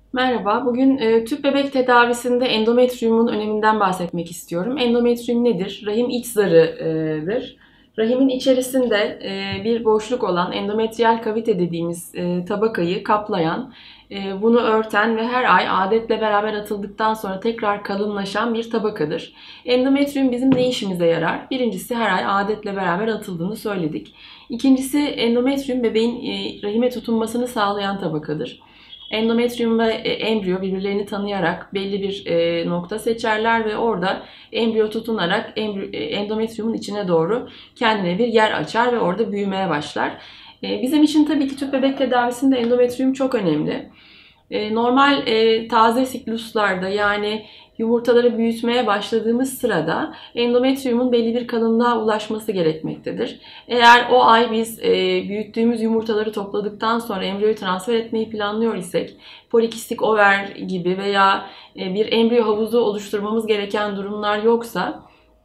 Merhaba, bugün tüp bebek tedavisinde endometriyumun öneminden bahsetmek istiyorum. Endometriyum nedir? Rahim iç zarıdır. Rahimin içerisinde bir boşluk olan endometriyal kavite dediğimiz tabakayı kaplayan, bunu örten ve her ay adetle beraber atıldıktan sonra tekrar kalınlaşan bir tabakadır. Endometriyum bizim ne işimize yarar? Birincisi her ay adetle beraber atıldığını söyledik. İkincisi endometriyum bebeğin rahime tutunmasını sağlayan tabakadır. Endometriyum ve embriyo birbirlerini tanıyarak belli bir nokta seçerler ve orada embriyo tutunarak endometriyumun içine doğru kendine bir yer açar ve orada büyümeye başlar. Bizim için tabii ki tüp bebek tedavisinde endometriyum çok önemli. Normal taze sikluslarda yani yumurtaları büyütmeye başladığımız sırada endometriyumun belli bir kalınlığa ulaşması gerekmektedir. Eğer o ay biz büyüttüğümüz yumurtaları topladıktan sonra embriyoyu transfer etmeyi planlıyor isek polikistik over gibi veya bir embriyo havuzu oluşturmamız gereken durumlar yoksa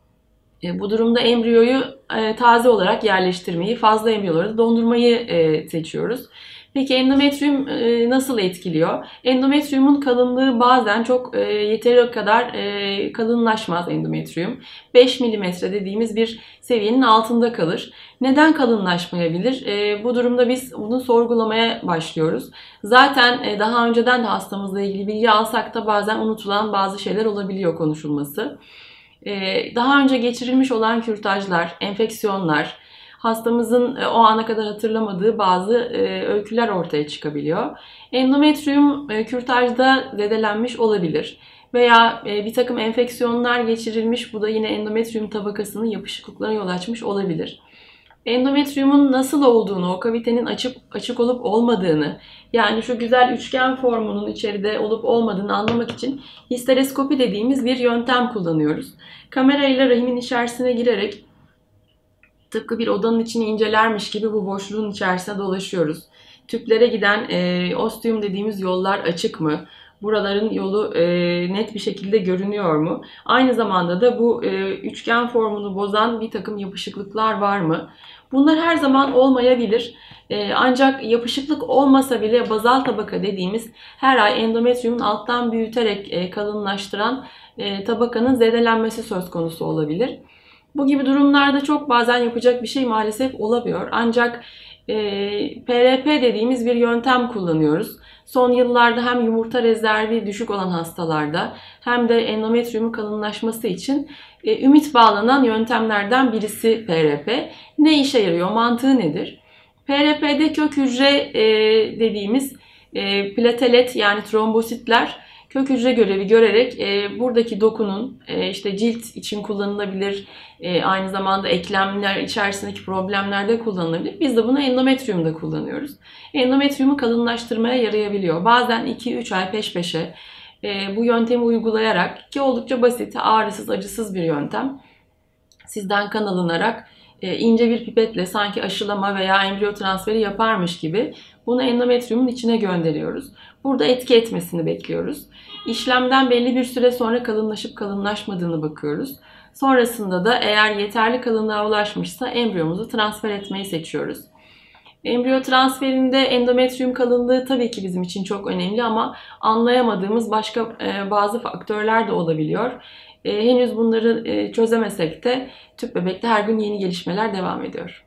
bu durumda embriyoyu taze olarak yerleştirmeyi, fazla embriyoları da dondurmayı seçiyoruz. Peki endometriyum nasıl etkiliyor? Endometriyumun kalınlığı bazen çok yeteri kadar kalınlaşmaz endometriyum. 5 milimetre dediğimiz bir seviyenin altında kalır. Neden kalınlaşmayabilir? Bu durumda biz bunu sorgulamaya başlıyoruz. Zaten daha önceden de hastamızla ilgili bilgi alsak da bazen unutulan bazı şeyler olabiliyor konuşulması. Daha önce geçirilmiş olan kürtajlar, enfeksiyonlar, hastamızın o ana kadar hatırlamadığı bazı öyküler ortaya çıkabiliyor. Endometriyum kürtajda zedelenmiş olabilir veya bir takım enfeksiyonlar geçirilmiş, bu da yine endometriyum tabakasının yapışıklıklarına yol açmış olabilir. Endometriyumun nasıl olduğunu, o kavitenin açık olup olmadığını, yani şu güzel üçgen formunun içeride olup olmadığını anlamak için histeroskopi dediğimiz bir yöntem kullanıyoruz. Kamerayla rahimin içerisine girerek tıpkı bir odanın içini incelermiş gibi bu boşluğun içerisine dolaşıyoruz. Tüplere giden ostium dediğimiz yollar açık mı? Buraların yolu net bir şekilde görünüyor mu? Aynı zamanda da bu üçgen formunu bozan bir takım yapışıklıklar var mı? Bunlar her zaman olmayabilir. Ancak yapışıklık olmasa bile bazal tabaka dediğimiz her ay endometriyumun alttan büyüterek kalınlaştıran tabakanın zedelenmesi söz konusu olabilir. Bu gibi durumlarda çok bazen yapacak bir şey maalesef olamıyor. Ancak PRP dediğimiz bir yöntem kullanıyoruz. Son yıllarda hem yumurta rezervi düşük olan hastalarda hem de endometriyumun kalınlaşması için ümit bağlanan yöntemlerden birisi PRP. Ne işe yarıyor? Mantığı nedir? PRP'de kök hücre dediğimiz platelet yani trombositler kök hücre görevi görerek buradaki dokunun işte cilt için kullanılabilir, aynı zamanda eklemler içerisindeki problemlerde kullanılabilir. Biz de bunu endometriyumda kullanıyoruz. Endometriyumu kalınlaştırmaya yarayabiliyor. Bazen 2-3 ay peş peşe bu yöntemi uygulayarak, ki oldukça basit, ağrısız, acısız bir yöntem, sizden kan alınarak ince bir pipetle sanki aşılama veya embriyo transferi yaparmış gibi bunu endometriyumun içine gönderiyoruz. Burada etki etmesini bekliyoruz. İşlemden belli bir süre sonra kalınlaşıp kalınlaşmadığını bakıyoruz. Sonrasında da eğer yeterli kalınlığa ulaşmışsa embriyomuzu transfer etmeyi seçiyoruz. Embriyo transferinde endometriyum kalınlığı tabii ki bizim için çok önemli ama anlayamadığımız başka bazı faktörler de olabiliyor. Henüz bunları çözemesek de tüp bebekte her gün yeni gelişmeler devam ediyor.